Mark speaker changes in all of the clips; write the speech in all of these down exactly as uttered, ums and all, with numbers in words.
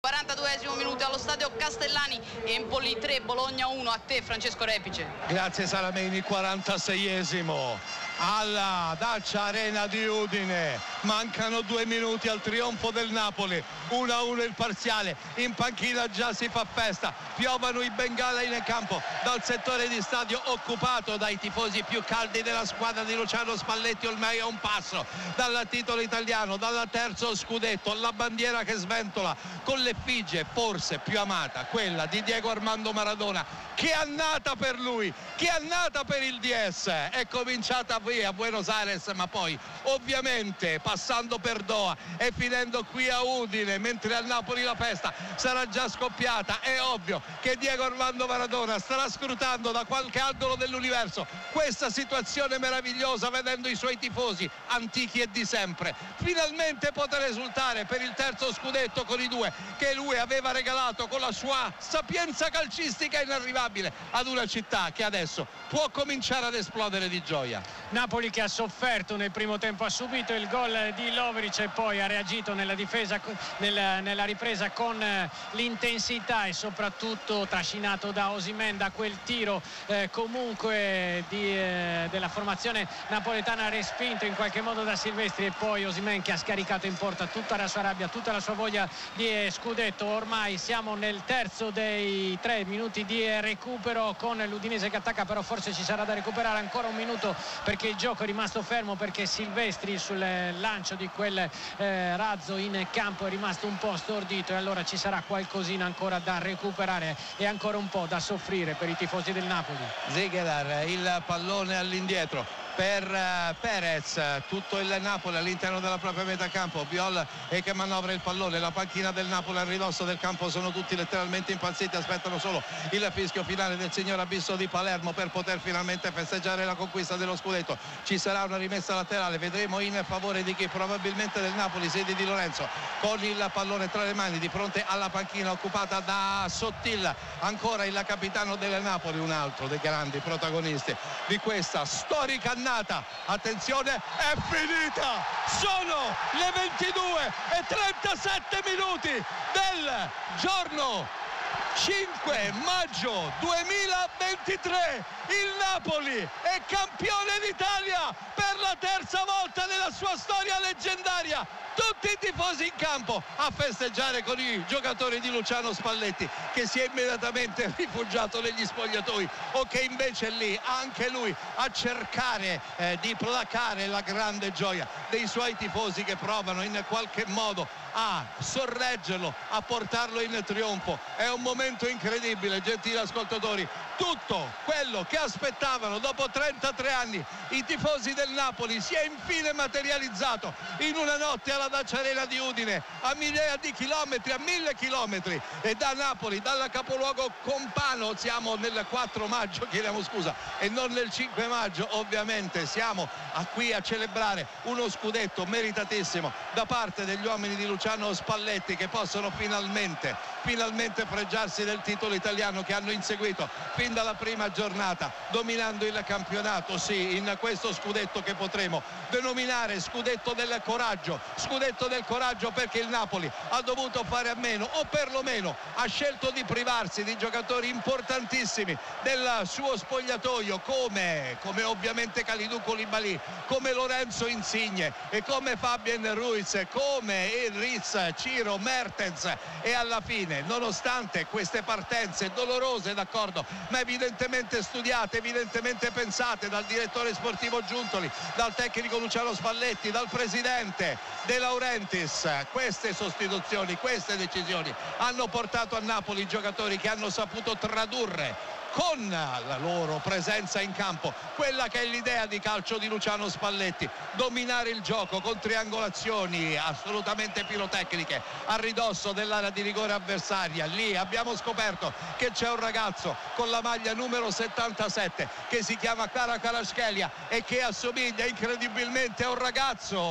Speaker 1: quarantaduesimo minuto allo stadio Castellani, Empoli tre, Bologna uno. A te Francesco Repice.
Speaker 2: Grazie Salameni. quarantaseiesimo alla Dacia Arena di Udine, mancano due minuti al trionfo del Napoli, uno a uno il parziale. In panchina già si fa festa, piovano i bengala in campo dal settore di stadio occupato dai tifosi più caldi della squadra di Luciano Spalletti, ormai a un passo dal titolo italiano, dal terzo scudetto. La bandiera che sventola con l'effigie forse più amata, quella di Diego Armando Maradona. Che annata per lui, che annata per il D S. È cominciata qui a Buenos Aires, ma poi ovviamente passando per Doha e finendo qui a Udine, mentre al Napoli la festa sarà già scoppiata. È ovvio che Diego Armando Maradona starà scrutando da qualche angolo dell'universo questa situazione meravigliosa, vedendo i suoi tifosi antichi e di sempre finalmente poter esultare per il terzo scudetto con i due che lui aveva regalato con la sua sapienza calcistica inarrivabile ad una città che adesso può cominciare ad esplodere di gioia.
Speaker 3: Napoli che ha sofferto nel primo tempo, ha subito il gol di Lovric e poi ha reagito nella difesa, nella, nella ripresa con l'intensità e soprattutto trascinato da Osimhen, da quel tiro eh, comunque di, eh, della formazione napoletana, respinto in qualche modo da Silvestri, e poi Osimhen che ha scaricato in porta tutta la sua rabbia, tutta la sua voglia di scudetto. Ormai siamo nel terzo dei tre minuti di recupero con l'Udinese che attacca, però forse ci sarà da recuperare ancora un minuto perché il gioco è rimasto fermo, perché Silvestri sul lancio di quel eh, razzo in campo è rimasto un po' stordito, e allora ci sarà qualcosina ancora da recuperare e ancora un po' da soffrire per i tifosi del Napoli.
Speaker 2: Ziegler, il pallone all'indietro per uh, Perez, tutto il Napoli all'interno della propria metà campo. Biol e che manovra il pallone, la panchina del Napoli a ridosso del campo sono tutti letteralmente impazziti, aspettano solo il fischio finale del signor Abisso di Palermo per poter finalmente festeggiare la conquista dello scudetto. Ci sarà una rimessa laterale, vedremo in favore di chi? Probabilmente del Napoli, Sedi Di Lorenzo con il pallone tra le mani di fronte alla panchina occupata da Sottil, ancora il capitano del Napoli, un altro dei grandi protagonisti di questa storica annata. Attenzione, è finita, sono le ventidue e trentasette minuti del giorno cinque maggio duemilaventitré. Il Napoli è campione d'Italia per la terza volta nella sua storia leggendaria. Tutti i tifosi in campo a festeggiare con i giocatori di Luciano Spalletti, che si è immediatamente rifugiato negli spogliatoi, o che invece è lì anche lui a cercare eh, di placare la grande gioia dei suoi tifosi che provano in qualche modo a sorreggerlo, a portarlo in trionfo. È un momento incredibile, gentili ascoltatori. Tutto quello che aspettavano dopo trentatré anni i tifosi del Napoli si è infine materializzato in una notte alla Dacia Arena di Udine, a migliaia di chilometri, a mille chilometri, e da Napoli, dal capoluogo compano. Siamo nel quattro maggio, chiediamo scusa, e non nel cinque maggio, ovviamente. Siamo a qui a celebrare uno scudetto meritatissimo da parte degli uomini di Luciano Spalletti, che possono finalmente finalmente fregiarsi del titolo italiano che hanno inseguito fin dalla prima giornata, dominando il campionato. Sì, in questo scudetto che potremo denominare scudetto del coraggio, scudetto del coraggio perché il Napoli ha dovuto fare a meno, o perlomeno ha scelto di privarsi di giocatori importantissimi del suo spogliatoio, come, come ovviamente Kalidou Koulibaly, come Lorenzo Insigne e come Fabian Ruiz, come Riz, Ciro, Mertens. E alla fine, nonostante queste partenze dolorose, d'accordo, ma evidentemente studiate, evidentemente pensate dal direttore sportivo Giuntoli, dal tecnico Luciano Spalletti, dal presidente De Laurentiis, queste sostituzioni, queste decisioni hanno portato a Napoli giocatori che hanno saputo tradurre con la loro presenza in campo quella che è l'idea di calcio di Luciano Spalletti: dominare il gioco con triangolazioni assolutamente pirotecniche a ridosso dell'area di rigore avversaria. Lì abbiamo scoperto che c'è un ragazzo con la maglia numero settantasette che si chiama Kara Kvaratskhelia e che assomiglia incredibilmente a un ragazzo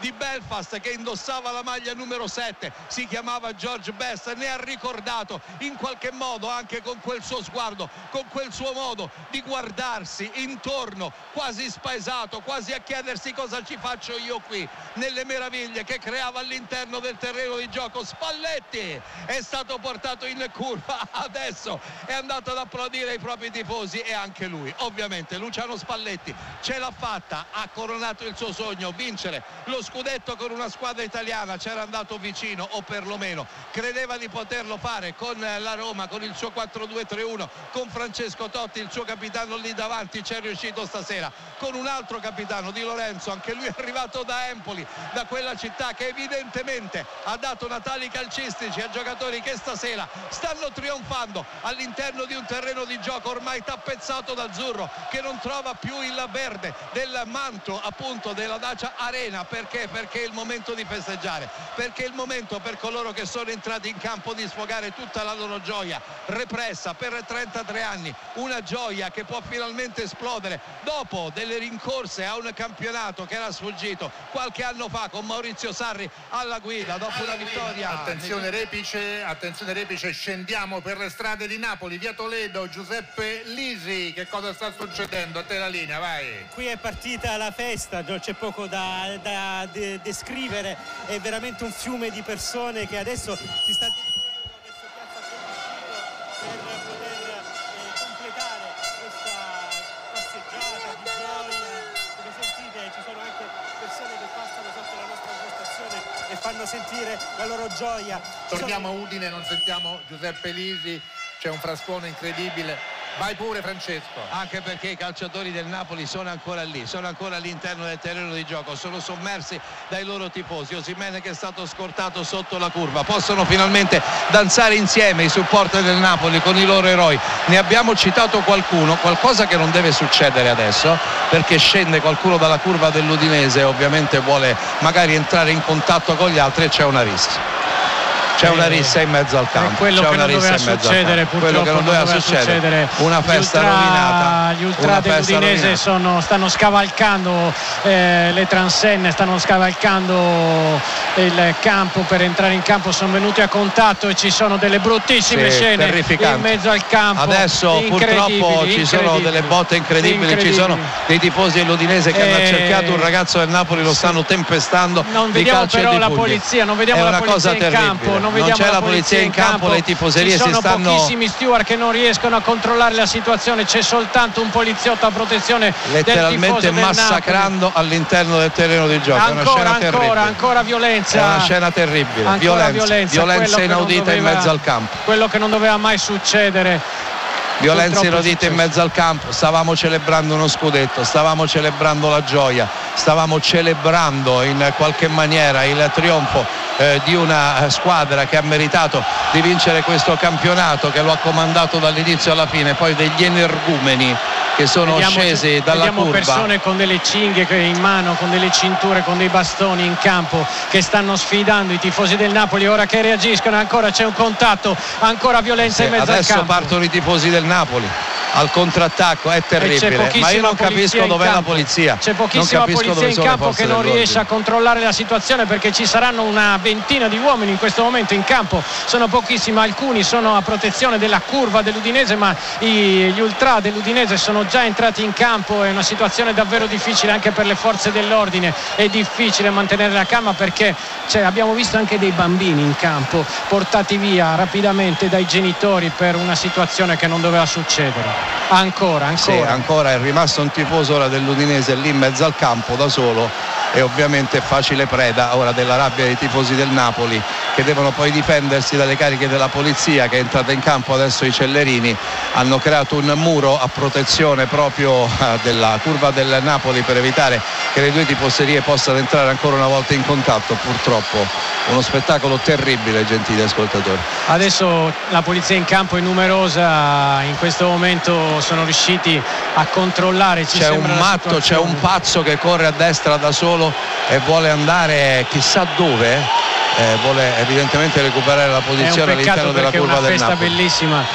Speaker 2: di Belfast che indossava la maglia numero sette, si chiamava George Best, ne ha ricordato in qualche modo anche con quel suo sguardo, con quel suo modo di guardarsi intorno, quasi spaesato, quasi a chiedersi cosa ci faccio io qui, nelle meraviglie che creava all'interno del terreno di gioco. Spalletti è stato portato in curva, adesso è andato ad applaudire i propri tifosi e anche lui, ovviamente Luciano Spalletti ce l'ha fatta, ha coronato il suo sogno, vincere lo scudetto con una squadra italiana, c'era andato vicino o perlomeno credeva di poterlo fare con la Roma, con il suo quattro due tre uno, con Francesco Totti, il suo capitano lì davanti, c'è riuscito stasera con un altro capitano, Di Lorenzo, anche lui è arrivato da Empoli, da quella città che evidentemente ha dato natali calcistici a giocatori che stasera stanno trionfando all'interno di un terreno di gioco ormai tappezzato d'azzurro, che non trova più il verde del manto appunto della Dacia Arena. Perché? Perché è il momento di festeggiare, perché è il momento per coloro che sono entrati in campo di sfogare tutta la loro gioia repressa per trentatré anni, una gioia che può finalmente esplodere dopo delle rincorse a un campionato che era sfuggito qualche anno fa con Maurizio Sarri alla guida dopo una vittoria.
Speaker 4: Attenzione Repice, attenzione Repice, scendiamo per le strade di Napoli, via Toledo, Giuseppe Lisi, che cosa sta succedendo? A te la linea, vai.
Speaker 5: Qui è partita la festa, c'è poco da, da de, descrivere, è veramente un fiume di persone che adesso si sta dirigendo verso Piazza Condominio per poter eh, completare questa passeggiata di gioia. Come sentite ci sono anche persone che passano sotto la nostra postazione e fanno sentire la loro gioia. Ci
Speaker 4: Torniamo
Speaker 5: sono...
Speaker 4: a Udine, non sentiamo Giuseppe Lisi, c'è un frascone incredibile. Vai pure Francesco.
Speaker 2: Anche perché i calciatori del Napoli sono ancora lì, sono ancora all'interno del terreno di gioco, sono sommersi dai loro tifosi. Osimhen che è stato scortato sotto la curva, possono finalmente danzare insieme i supporter del Napoli con i loro eroi. Ne abbiamo citato qualcuno, qualcosa che non deve succedere adesso, perché scende qualcuno dalla curva dell'Udinese e ovviamente vuole magari entrare in contatto con gli altri e c'è una rissa. C'è una rissa in mezzo al campo,
Speaker 3: quello
Speaker 2: c'è
Speaker 3: che
Speaker 2: una
Speaker 3: non
Speaker 2: rissa
Speaker 3: doveva
Speaker 2: in mezzo
Speaker 3: succedere,
Speaker 2: al campo. Quello che non doveva, doveva succedere. succedere
Speaker 3: una
Speaker 2: festa
Speaker 3: gli ultra,
Speaker 2: rovinata,
Speaker 3: gli ultra dell'Udinese sono, stanno scavalcando eh, le transenne, stanno scavalcando il campo per entrare in campo, sono venuti a contatto e ci sono delle bruttissime
Speaker 2: sì,
Speaker 3: scene in mezzo al campo.
Speaker 2: Adesso purtroppo ci sono delle botte incredibili, incredibili, ci sono dei tifosi dell'Udinese che e... hanno cercato un ragazzo del Napoli, lo stanno tempestando.
Speaker 3: Non vediamo però la polizia, non vediamo la polizia in campo, non vediamo
Speaker 2: c'è la polizia in campo, le tifoserie
Speaker 3: ci sono
Speaker 2: si stanno
Speaker 3: pochissimi steward che non riescono a controllare la situazione, c'è soltanto un poliziotto a protezione
Speaker 2: letteralmente
Speaker 3: del
Speaker 2: massacrando
Speaker 3: Napoli.
Speaker 2: All'interno del terreno di gioco.
Speaker 3: Ancora,
Speaker 2: è una scena
Speaker 3: ancora,
Speaker 2: terribile.
Speaker 3: ancora violenza.
Speaker 2: È una scena terribile,
Speaker 3: ancora
Speaker 2: violenza,
Speaker 3: violenza,
Speaker 2: violenza inaudita doveva, in mezzo al campo.
Speaker 3: Quello che non doveva mai succedere.
Speaker 2: Violenza inaudita in mezzo al campo. Stavamo celebrando uno scudetto, stavamo celebrando la gioia, stavamo celebrando in qualche maniera il trionfo eh, di una squadra che ha meritato di vincere questo campionato, che lo ha comandato dall'inizio alla fine, poi degli energumeni che sono
Speaker 3: vediamo,
Speaker 2: scesi dalla
Speaker 3: vediamo
Speaker 2: curva.
Speaker 3: Persone con delle cinghie in mano, con delle cinture, con dei bastoni in campo, che stanno sfidando i tifosi del Napoli, ora che reagiscono. Ancora c'è un contatto, ancora violenza sì, in mezzo al campo.
Speaker 2: Adesso partono i tifosi del Napoli al contrattacco, è terribile, ma io non capisco dov'è la polizia.
Speaker 3: C'è pochissima polizia in campo che non riesce a controllare la situazione, perché ci saranno una ventina di uomini in questo momento in campo, sono pochissimi, alcuni sono a protezione della curva dell'Udinese, ma gli ultra dell'Udinese sono già entrati in campo. È una situazione davvero difficile anche per le forze dell'ordine, è difficile mantenere la calma, perché cioè, abbiamo visto anche dei bambini in campo portati via rapidamente dai genitori per una situazione che non doveva succedere. Ancora, ancora.
Speaker 2: Sì, ancora è rimasto un tifoso ora dell'Udinese lì in mezzo al campo da solo, e ovviamente è facile preda ora della rabbia dei tifosi del Napoli, che devono poi difendersi dalle cariche della polizia che è entrata in campo. Adesso i Cellerini hanno creato un muro a protezione proprio della curva del Napoli per evitare che le due tifoserie possano entrare ancora una volta in contatto. Purtroppo uno spettacolo terribile, gentili ascoltatori.
Speaker 3: Adesso la polizia in campo è numerosa, in questo momento sono riusciti a controllare. Ci
Speaker 2: c'è un matto, c'è un pazzo che corre a destra da solo e vuole andare chissà dove, eh, vuole evidentemente recuperare la posizione all'interno della curva del Napoli.
Speaker 3: È una festa bellissima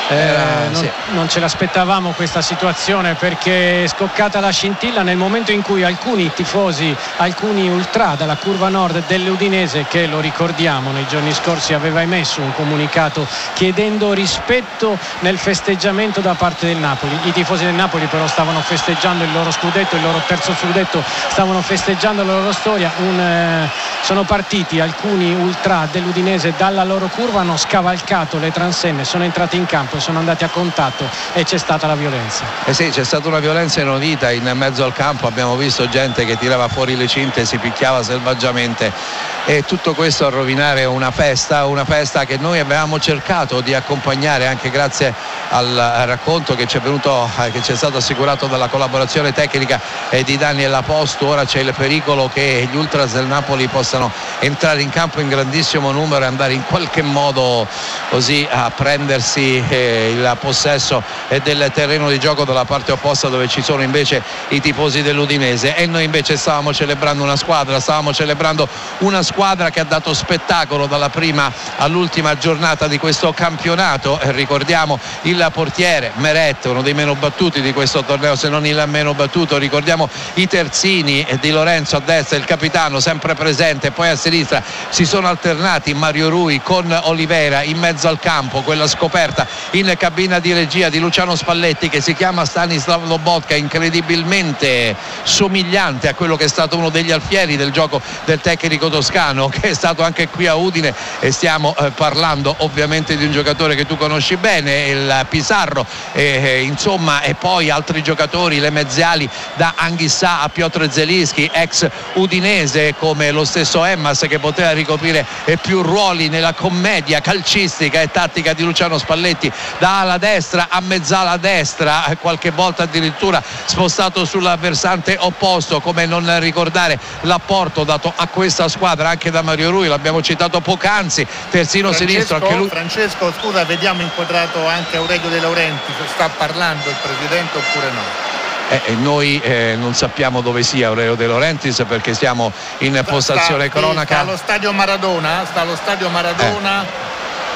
Speaker 3: Eh, non, sì. non ce l'aspettavamo questa situazione, perché è scoccata la scintilla nel momento in cui alcuni tifosi, alcuni ultra dalla curva nord dell'Udinese, che lo ricordiamo nei giorni scorsi aveva emesso un comunicato chiedendo rispetto nel festeggiamento da parte del Napoli. I tifosi del Napoli però stavano festeggiando il loro scudetto, il loro terzo scudetto, stavano festeggiando la loro storia. Un, eh, sono partiti alcuni ultra dell'Udinese dalla loro curva, hanno scavalcato le transenne, sono entrati in campo, sono andati a contatto e c'è stata la violenza.
Speaker 2: Eh sì, c'è stata una violenza inaudita in mezzo al campo, abbiamo visto gente che tirava fuori le cinte, si picchiava selvaggiamente, e tutto questo a rovinare una festa, una festa che noi avevamo cercato di accompagnare anche grazie al racconto che ci è venuto, che ci è stato assicurato dalla collaborazione tecnica di Daniel Aposto. Ora c'è il pericolo che gli ultras del Napoli possano entrare in campo in grandissimo numero e andare in qualche modo così a prendersi eh, il possesso del terreno di gioco dalla parte opposta, dove ci sono invece i tifosi dell'Udinese. E noi invece stavamo celebrando una squadra, stavamo celebrando una squadra che ha dato spettacolo dalla prima all'ultima giornata di questo campionato. Eh, ricordiamo il portiere Meret, uno dei meno battuti di questo torneo, se non il meno battuto. Ricordiamo i terzini di Lorenzo a destra, il capitano sempre presente, poi a sinistra si sono alternati Mario Rui con Oliveira in mezzo al campo. Quella scoperta in cabina di regia di Luciano Spalletti, che si chiama Stanislav Lobotka, incredibilmente somigliante a quello che è stato uno degli alfieri del gioco del tecnico toscano, che è stato anche qui a Udine, e stiamo eh, parlando ovviamente di un giocatore che tu conosci bene, il Pizarro, eh, insomma, e poi altri giocatori, le mezziali da Anghissà a Piotr Zelinski, ex udinese, come lo stesso Emmas, che poteva ricoprire eh, più ruoli nella commedia calcistica e tattica di Luciano Spalletti, da ala destra a mezzala destra, eh, qualche volta addirittura spostato sul versante opposto. Come non ricordare l'apporto dato a questa squadra anche da Mario Rui, l'abbiamo citato poc'anzi, terzino
Speaker 4: Francesco,
Speaker 2: sinistro anche lui.
Speaker 4: Francesco, scusa, vediamo inquadrato anche Aurelio De Laurentiis, sta parlando il presidente oppure no?
Speaker 2: Eh, noi eh, non sappiamo dove sia Aurelio De Laurentiis, perché siamo in sta, postazione
Speaker 4: sta,
Speaker 2: cronaca.
Speaker 4: Sta allo stadio Maradona, sta allo stadio Maradona. Eh.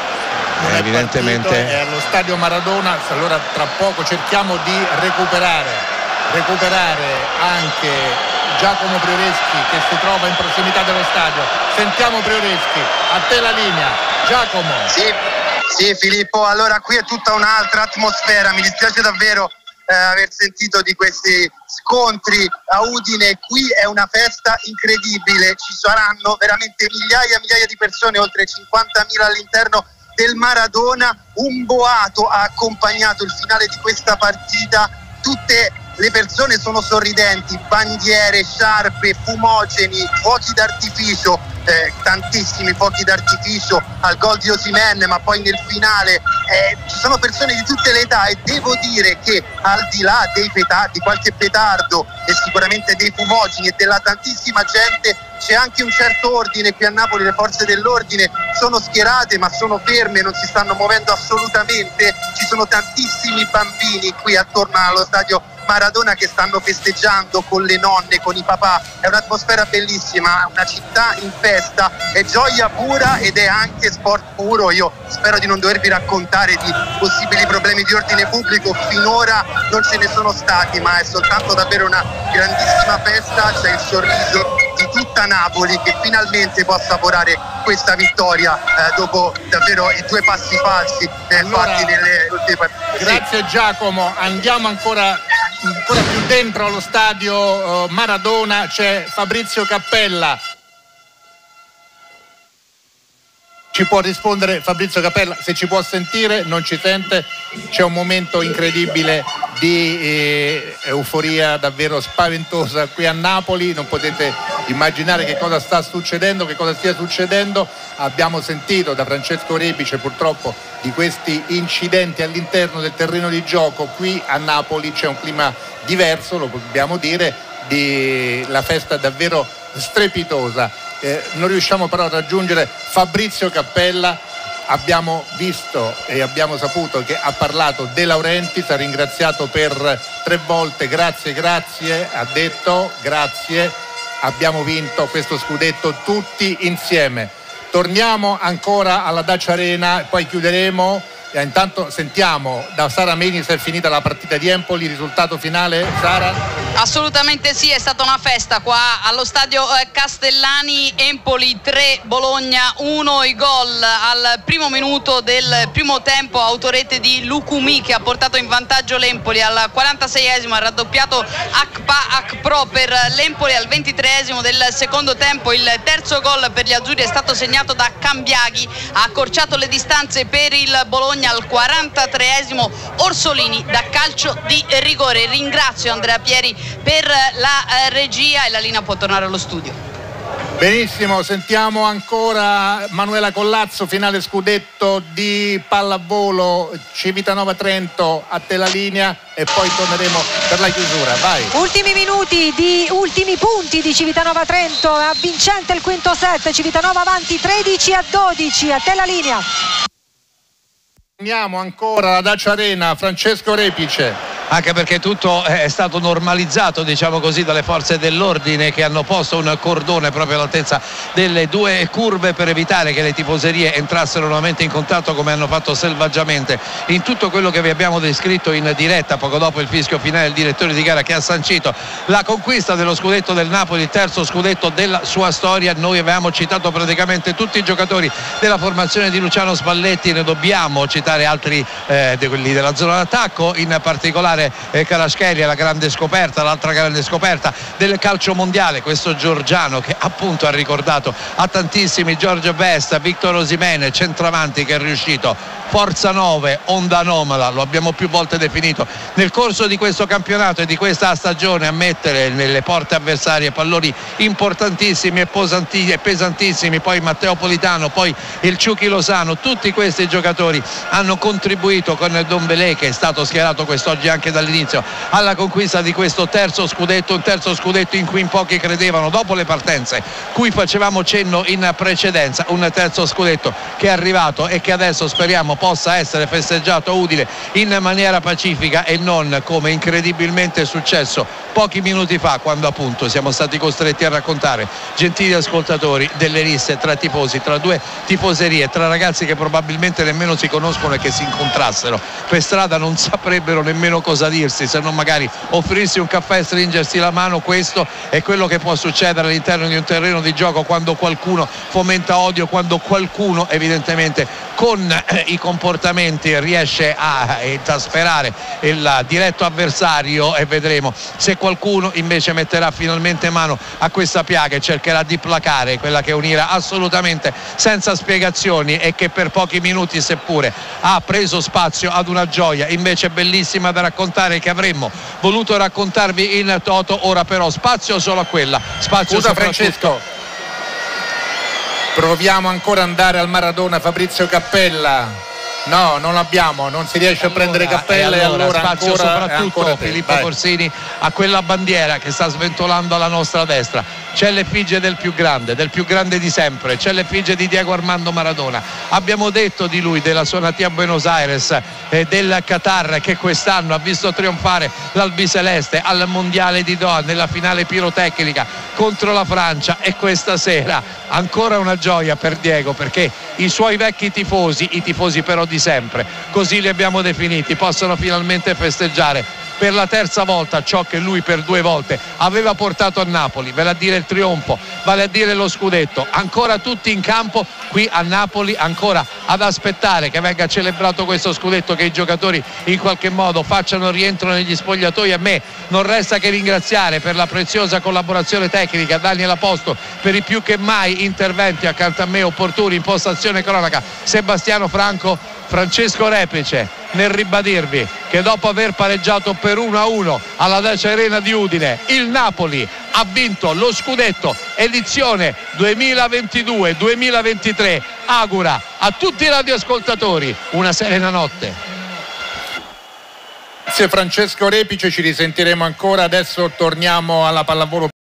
Speaker 2: Eh, evidentemente
Speaker 4: partito, è allo stadio Maradona. Allora tra poco cerchiamo di recuperare recuperare anche Giacomo Prioreschi, che si trova in prossimità dello stadio. Sentiamo Prioreschi, a te la linea. Giacomo.
Speaker 6: Sì, sì Filippo, allora qui è tutta un'altra atmosfera, mi dispiace davvero eh, aver sentito di questi scontri a Udine. Qui è una festa incredibile, ci saranno veramente migliaia e migliaia di persone, oltre cinquantamila all'interno del Maradona. Un boato ha accompagnato il finale di questa partita, tutte le persone sono sorridenti, bandiere, sciarpe, fumogeni, fuochi d'artificio, eh, tantissimi fuochi d'artificio al gol di Osimhen, ma poi nel finale eh, ci sono persone di tutte le età, e devo dire che al di là dei petardi, di qualche petardo e sicuramente dei fumogeni e della tantissima gente, c'è anche un certo ordine qui a Napoli. Le forze dell'ordine sono schierate ma sono ferme, non si stanno muovendo assolutamente. Ci sono tantissimi bambini qui attorno allo stadio Maradona che stanno festeggiando con le nonne, con i papà. È un'atmosfera bellissima, una città in festa, è gioia pura ed è anche sport puro. Io spero di non dovervi raccontare di possibili problemi di ordine pubblico, finora non ce ne sono stati, ma è soltanto davvero una grandissima festa. C'è il sorriso di tutta Napoli che finalmente può assaporare questa vittoria eh, dopo davvero i due passi falsi eh, allora, fatti nelle ultime partite.
Speaker 4: Grazie sì. Giacomo, andiamo ancora ancora più dentro allo stadio uh, Maradona. C'è Fabrizio Cappella. Ci può rispondere Fabrizio Cappella? Se ci può sentire, non ci sente. C'è un momento incredibile di eh, euforia davvero spaventosa qui a Napoli. Non potete immaginare che cosa sta succedendo, che cosa stia succedendo. Abbiamo sentito da Francesco Repice purtroppo di questi incidenti all'interno del terreno di gioco. Qui a Napoli c'è un clima diverso, lo dobbiamo dire, di la festa davvero strepitosa. Eh, non riusciamo però a raggiungere Fabrizio Cappella. Abbiamo visto e abbiamo saputo che ha parlato De Laurentiis, ha ringraziato per tre volte, grazie, grazie, ha detto grazie, abbiamo vinto questo scudetto tutti insieme. Torniamo ancora alla Dacia Arena e poi chiuderemo E intanto sentiamo da Sara Meni se è finita la partita di Empoli, risultato finale, Sara?
Speaker 1: Assolutamente sì, è stata una festa qua allo stadio Castellani. Empoli tre, Bologna uno. I gol al primo minuto del primo tempo, autorete di Lukumi che ha portato in vantaggio l'Empoli. Al quarantaseiesimo ha raddoppiato Akpa Akpro per l'Empoli. Al ventitreesimo del secondo tempo il terzo gol per gli azzurri è stato segnato da Cambiaghi, ha accorciato le distanze per il Bologna. Al quarantatreesimo Orsolini da calcio di rigore. Ringrazio Andrea Pieri per la regia e la linea può tornare allo studio.
Speaker 4: Benissimo, sentiamo ancora Manuela Collazzo, finale scudetto di pallavolo Civitanova Trento, a te la linea e poi torneremo per la chiusura, vai.
Speaker 7: Ultimi minuti di ultimi punti di Civitanova Trento, a vincente il quinto set, Civitanova avanti tredici a dodici, a te la linea.
Speaker 4: Torniamo ancora alla Dacia Arena, Francesco Repice.
Speaker 2: Anche perché tutto è stato normalizzato, diciamo così, dalle forze dell'ordine che hanno posto un cordone proprio all'altezza delle due curve per evitare che le tifoserie entrassero nuovamente in contatto come hanno fatto selvaggiamente in tutto quello che vi abbiamo descritto in diretta poco dopo il fischio finale del direttore di gara che ha sancito la conquista dello scudetto del Napoli, il terzo scudetto della sua storia. Noi avevamo citato praticamente tutti i giocatori della formazione di Luciano Spalletti, ne dobbiamo citare altri eh, di quelli della zona d'attacco, in particolare Eh, Karaschelli è la grande scoperta, l'altra grande scoperta del calcio mondiale, questo georgiano che appunto ha ricordato a tantissimi George Best, Victor Osimhen, centravanti che è riuscito, forza nove, onda anomala, lo abbiamo più volte definito nel corso di questo campionato e di questa stagione, a mettere nelle porte avversarie palloni importantissimi e, posanti, e pesantissimi, poi Matteo Politano, poi il Ciuchi Lozano, tutti questi giocatori hanno contribuito con Don Belé che è stato schierato quest'oggi anche dall'inizio alla conquista di questo terzo scudetto, un terzo scudetto in cui in pochi credevano dopo le partenze cui facevamo cenno in precedenza, un terzo scudetto che è arrivato e che adesso speriamo possa essere festeggiato a Udine in maniera pacifica e non come incredibilmente è successo pochi minuti fa, quando appunto siamo stati costretti a raccontare, gentili ascoltatori, delle risse tra tifosi, tra due tifoserie, tra ragazzi che probabilmente nemmeno si conoscono e che si incontrassero per strada non saprebbero nemmeno cosa dirsi, se non magari offrirsi un caffè e stringersi la mano. Questo è quello che può succedere all'interno di un terreno di gioco quando qualcuno fomenta odio, quando qualcuno evidentemente con eh, i comportamenti riesce a esasperare il diretto avversario, e vedremo se qualcuno invece metterà finalmente mano a questa piaga e cercherà di placare quella che unirà assolutamente senza spiegazioni e che per pochi minuti seppure ha preso spazio ad una gioia invece bellissima da raccontare, che avremmo voluto raccontarvi in toto. Ora però spazio solo a quella, spazio
Speaker 4: Scusa
Speaker 2: soprattutto...
Speaker 4: Francesco, proviamo ancora ad andare al Maradona, Fabrizio Cappella. No, non l'abbiamo, non si riesce
Speaker 2: allora,
Speaker 4: a prendere Cappella,
Speaker 2: e allora,
Speaker 4: allora
Speaker 2: spazio
Speaker 4: ancora,
Speaker 2: soprattutto
Speaker 4: ancora
Speaker 2: Filippo
Speaker 4: Vai.
Speaker 2: Corsini a quella bandiera che sta sventolando alla nostra destra. C'è l'effigie del più grande, del più grande di sempre, c'è l'effigie di Diego Armando Maradona. Abbiamo detto di lui, della sua natia Buenos Aires, eh, del Qatar, che quest'anno ha visto trionfare l'albiceleste al mondiale di Doha nella finale pirotecnica contro la Francia, e questa sera ancora una gioia per Diego, perché i suoi vecchi tifosi, i tifosi però di sempre, così li abbiamo definiti, possono finalmente festeggiare per la terza volta ciò che lui per due volte aveva portato a Napoli, vale a dire il trionfo, vale a dire lo scudetto. Ancora tutti in campo qui a Napoli, ancora ad aspettare che venga celebrato questo scudetto, che i giocatori in qualche modo facciano rientro negli spogliatoi. A me non resta che ringraziare per la preziosa collaborazione tecnica Daniel Aposto, per i più che mai interventi accanto a me opportuni, impostazione cronaca Sebastiano Franco, Francesco Repice, nel ribadirvi che dopo aver pareggiato per uno a uno alla Dacia Arena di Udine, il Napoli ha vinto lo scudetto edizione duemilaventidue duemilaventitré. Augura a tutti i radioascoltatori una serena notte.
Speaker 4: Grazie Francesco Repice, ci risentiremo ancora. Adesso torniamo alla pallavolo